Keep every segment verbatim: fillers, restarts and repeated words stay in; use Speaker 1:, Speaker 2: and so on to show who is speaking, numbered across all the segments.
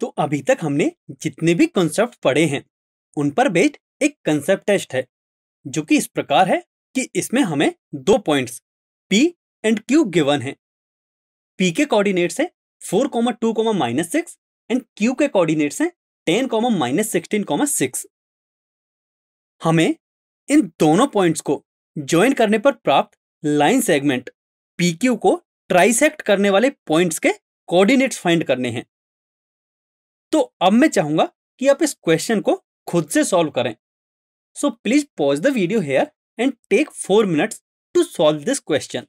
Speaker 1: तो अभी तक हमने जितने भी कॉन्सेप्ट पढ़े हैं उन पर बेस्ड एक कंसेप्ट टेस्ट है जो कि इस प्रकार है कि इसमें हमें दो points P and Q given है। P के कोऑर्डिनेट्स है four comma two comma minus six and Q के कोऑर्डिनेट्स है ten comma minus sixteen comma six. हमें इन दोनों पॉइंट्स को ज्वाइन करने पर प्राप्त लाइन सेगमेंट P Q को ट्राइसेक्ट करने वाले पॉइंट्स के कोऑर्डिनेट्स फाइंड करने हैं। तो अब मैं चाहूंगा कि आप इस क्वेश्चन को खुद से सॉल्व करें। So please pause the video here and take four minutes to solve this question.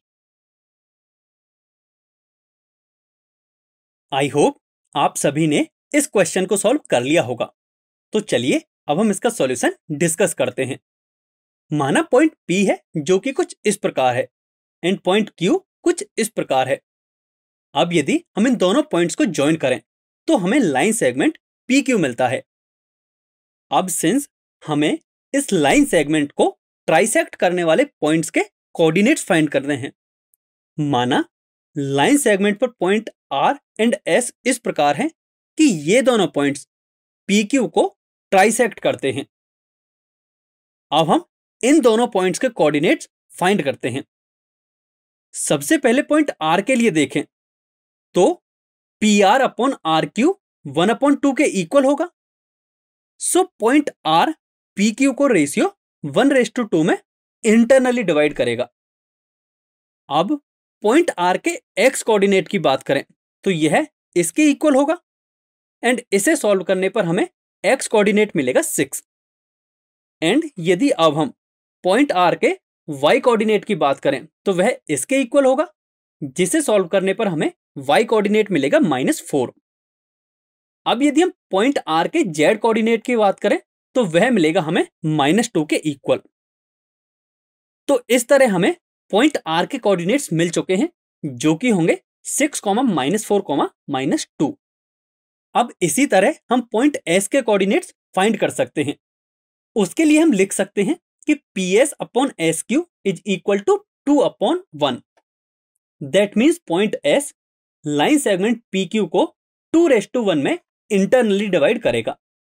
Speaker 1: I hope आप सभी ने इस क्वेश्चन को सॉल्व कर लिया होगा। तो चलिए अब हम इसका सॉल्यूशन डिस्कस करते हैं। माना पॉइंट P है जो कि कुछ इस प्रकार है एंड पॉइंट Q कुछ इस प्रकार है। अब यदि हम इन दोनों पॉइंट्स को ज्वाइन करें तो हमें लाइन सेगमेंट P Q मिलता है। अब सिंस हमें इस लाइन सेगमेंट को ट्राइसेक्ट करने वाले पॉइंट्स के कोऑर्डिनेट्स फाइंड करने हैं। माना लाइन सेगमेंट पर पॉइंट R एंड S इस प्रकार हैं कि ये दोनों पॉइंट्स P Q को ट्राइसेक्ट करते हैं। अब हम इन दोनों पॉइंट्स के कोऑर्डिनेट्स फाइंड करते हैं। सबसे पहले पॉइंट R के लिए देखें तो P R upon R Q one upon two के इक्वल होगा। So point R P Q को रेशियो वन रेस टू टू में इंटरनली डिवाइड करेगा। अब पॉइंट R के x कोऑर्डिनेट की बात करें तो यह इसके इक्वल होगा एंड इसे सॉल्व करने पर हमें x कोऑर्डिनेट मिलेगा सिक्स। एंड यदि अब हम पॉइंट R के y कोऑर्डिनेट की बात करें तो वह इसके इक्वल होगा, जिसे सॉल्व करने पर हमें y कोऑर्डिनेट मिलेगा माइनस फोर। अब यदि हम पॉइंट R के z कोऑर्डिनेट की बात करें तो वह मिलेगा हमें माइनस टू के इक्वल। तो इस तरह हमें पॉइंट R के कोऑर्डिनेट्स मिल चुके हैं जो कि होंगे six comma minus four comma minus two. अब इसी तरह हम पॉइंट S के कोऑर्डिनेट्स फाइंड कर सकते हैं। उसके लिए हम लिख सकते हैं कि P S upon S Q is equal to two upon one. That means point S line segment P Q को टू रेस टू वन में इंटरनली डिवाइड करेगा।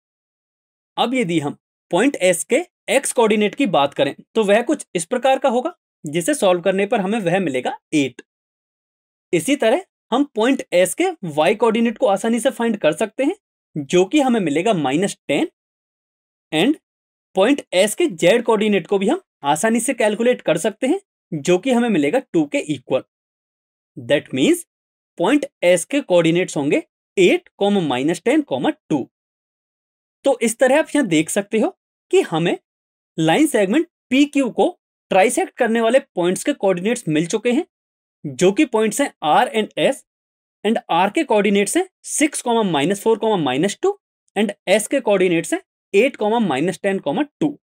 Speaker 1: अब यदि हम पॉइंट S के x कोऑर्डिनेट की बात करें तो वह कुछ इस प्रकार का होगा, जिसे सॉल्व करने पर हमें वह मिलेगा एट। इसी तरह हम पॉइंट S के y कोऑर्डिनेट को आसानी से फाइंड कर सकते हैं जो कि हमें मिलेगा minus ten. And point S के z कोऑर्डिनेट को भी हम आसानी से कैलकुलेट कर सकते हैं जो कि हमें मिलेगा टू के equal. That means point S के कोऑर्डिनेट्स होंगे eight comma minus ten comma two. तो इस तरह आप यहां देख सकते हो कि हमें लाइन सेगमेंट P Q को ट्राइसेक्ट करने वाले पॉइंट्स के कोऑर्डिनेट्स मिल चुके हैं जो कि पॉइंट्स हैं R and S। And R के कोऑर्डिनेट्स हैं six comma minus four comma minus two and S के कोऑर्डिनेट्स हैं eight comma minus ten comma two.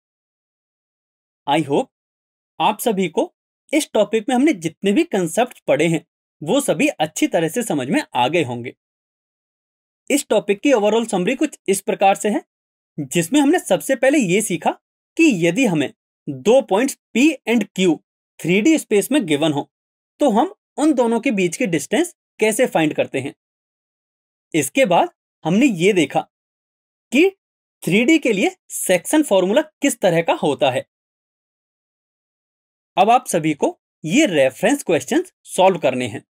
Speaker 1: I hope आप सभी को इस टॉपिक में हमने जितने भी कंसेप्ट पढ़े हैं वो सभी अच्छी तरह से समझ में आ गए होंगे। इस टॉपिक की ओवरऑल समरी कुछ इस प्रकार से है, जिसमें हमने सबसे पहले ये सीखा कि यदि हमें दो points P and Q three D space में गिवन हो तो हम उन दोनों के बीच की डिस्टेंस कैसे फाइंड करते हैं। इसके बाद हमने ये देखा कि थ्री डी के लिए सेक्शन फॉर्मूला किस तरह का होता है। अब आप सभी को ये रेफरेंस क्वेश्चंस सॉल्व करने हैं।